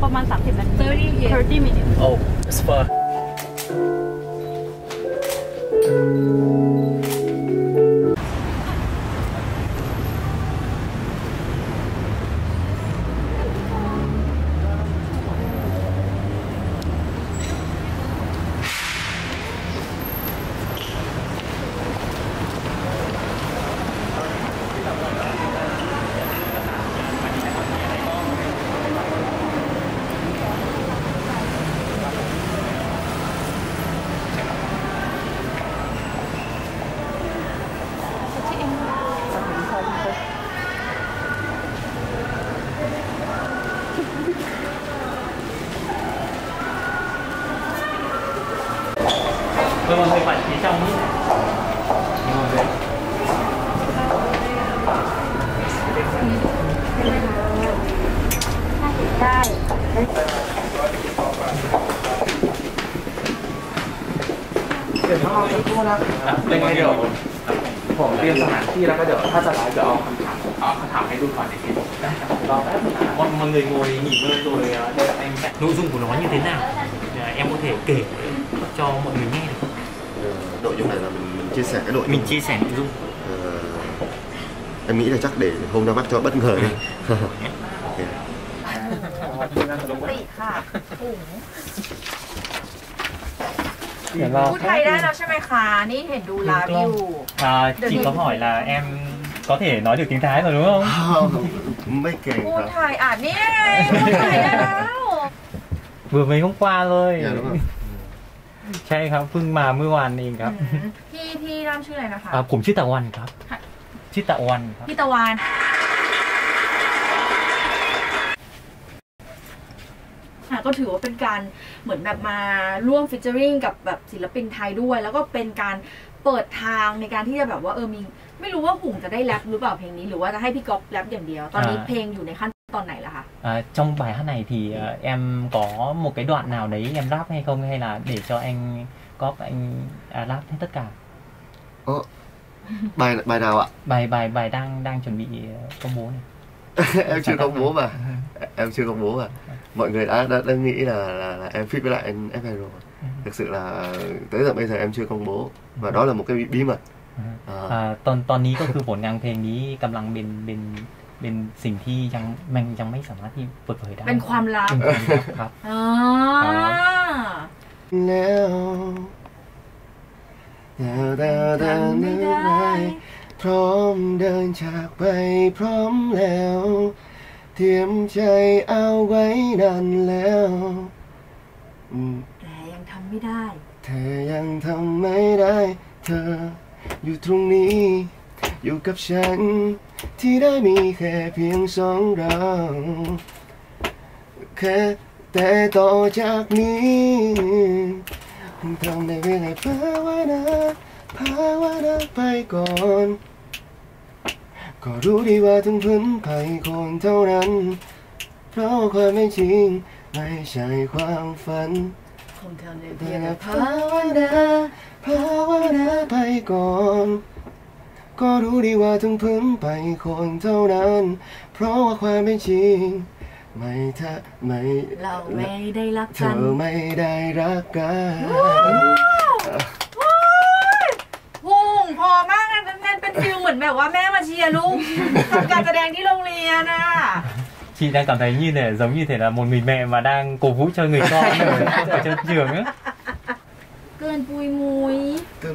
ประมาณ30 นาที 30 minutes Oh it's far mọi người phải phía trong nhé. Để nó cho côนะเป็นไงเดี๋ยวผมเตรียมสถานที่แล้วก็เดี๋ยวถ้าจะไลฟ์เดี๋ยวเอาคำถามให้ดูก่อนอีกทีรอแป๊บนึงmọi người ngồi nghỉ ngơi rồi để em nội dung của nó như thế nào em có thể kể cho mọi người nghe được không? Nội dung này là mình chia sẻ cái nội dung. Mình chia sẻ nội dung. Em nghĩ là chắc để hôm ra mắt cho bất ngờ đi. ติค่ะถุงพูดไทยได้แล้วใช่ไหมคะนี่เห็นดูไลฟ์อยู่ Chị có hỏi là em có thể nói được tiếng Thái rồi đúng không? Mấy kèn พูดไทยอ่ะนี่พูดไทยได้แล้ว Vừa mới hôm qua thôi. Dạ đúng rồi. ใช่ครับเพิ่งมาเมื่อวานเองครับพี่ร่ำชื่ออะไรนะคะผมชื่อตะวันครับชื่อตะวันครับพี่ตะวันก็ถือว่าเป็นการเหมือนแบบมาร่วมฟิชเจอริงกับแบบศิลปินไทยด้วยแล้วก็เป็นการเปิดทางในการที่จะแบบว่ามีไม่รู้ว่าหุ่งจะได้แรปหรือเปล่าเพลงนี้หรือว่าจะให้พี่ก๊อฟแรปอย่างเดียวตอนนี้เพลงอยู่ในขั้นตอนไหนล่ะคะ Trong bài hát này thì em có một cái đoạn nào đấy em rap hay không hay là để cho anh Góp anh rap hết tất cả? Bài nào ạ? Bài đang chuẩn bị công bố này. Em chưa công bố mà. Em chưa công bố mà. Mọi người đã nghĩ là em feat với lại anh FL rồi. Thực sự là tới giờ bây giờ em chưa công bố và đó là một cái bí mật. ตอนนี้ก็คือผลงานเพลงนี้กำลังเป็นสิ่งที่ยังไม่สามารถที่เปิดเผยได้เป็นความลับครับแล้วนึกได้พร้อมเดินจากไปพร้อมแล้วเตรียมใจเอาไว้นานแล้วแต่ยังทำไม่ได้เธอยังทำไม่ได้เธออยู่ตรงนี้อยู่กับฉันที่ได้มีแค่เพียงสองเราแค่แต่ต่อจากนี้ต้องได้เวลาภาวนาไปก่อนก็รู้ดีว่าถึงพื้นภัยคนเท่านั้นเพราะความไม่จริงไม่ใช่ความฝันแต่ภาวนาไปก่อนก็รู้ดีว่าถึงพื้นไปคนเท่านั้นเพราะว่าความเป็นจริงเราไม่ได้รักกันเธอไม่ได้รักกันหุ่งพอมากนะนั่นเป็นฟิลเหมือนแบบว่าแม่มาเชียร์ลูกทำการแสดงที่โรงเรียนน่ะ Chị đang cảm thấy như này giống như thể là một người mẹ mà đang cổ vũ cho người con ở trên trường á. เกินปุยมุยต้อง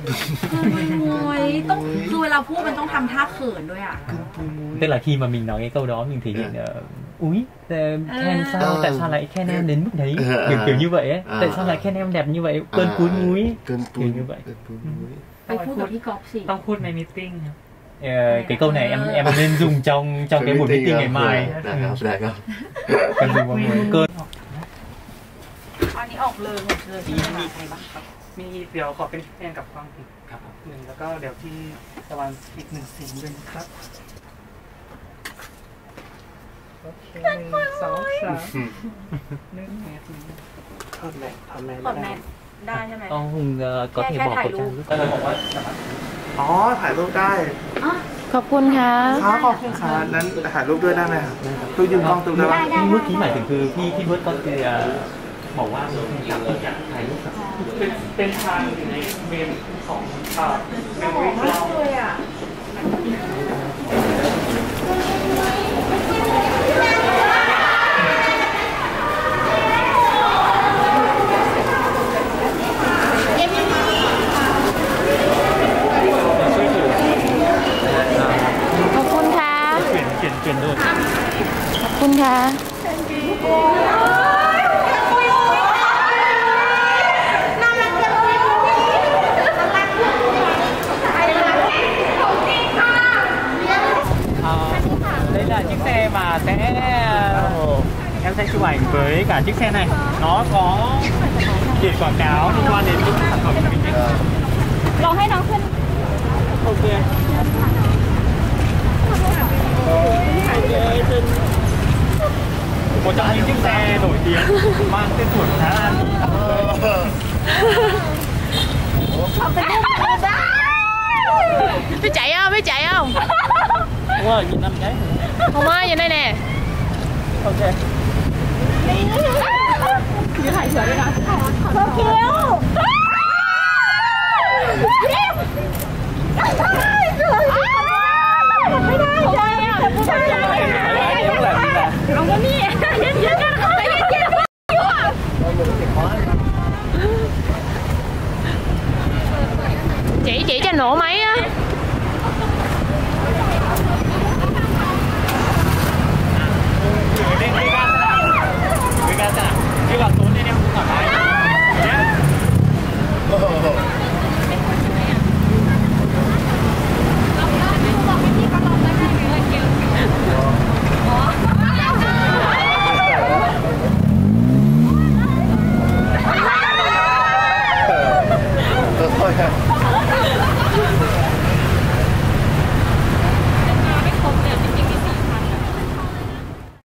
คือเวลาพูดมันต้องทำท่าเขินด้วยอ่ะ Tức là khi mà mình nói cái câu đó mình thể hiện úi khen sao tại sao lại khen em đến mức đấy kiểu như vậy ấy tại sao lại khen em đẹp như vậy cơn cúi múi kiểu như vậy ไปพูดกับพี่ก๊อฟสิต้องพูดในมีตติ้งcái câu này em nên dùng trong cái buổi meeting ngày mai. Cần dùng vào mùa cơn. อันนี้ออกเลยหมดเลยมีใครบ้างครับมีเดี๋ยวขอเป็นแอนกับฟังครับหนึ่งแล้วก็เดี๋ยวที่ตะวันอีกหนึ่งเสียงด้วยครับโอเค2 3นึงแมทถอดแมทได้ใช่ไหม Hùng có thể bỏ khẩu trang บอกว่าอ๋อถ่ายรูปได้ขอบคุณค่ะครับขอบคุณค่ะนั้นถ่ายรูปด้วยได้ไหมครับตู้ยืนกล้องตู้ได้ไหมเมื่อกี้หมายถึงคือพี่เบิร์ตก็คือบอกว่ามีแฟนคลับอยากถ่ายรูปกับเป็นทางอยู่ในเมนของเมมโมรี่เราขอบคุณค่ะเปลี่ยนด้วยขอบคุณค่ะ Đây là chiếc xe mà em sẽ chụp ảnh với cả chiếc xe này. Nó có biển quảng cáo liên quan đến cái sản phẩm của mình ấy. ลองให้น้องขึ้น Ok. Một trong những chiếc xe nổi tiếng mang tên tuổi của Thái Lan. Biết chạy không? Biết chạy không? Đúng rồi, nhìn 5 cái. Không ơi, nhìn đây nè. Ok. Kiều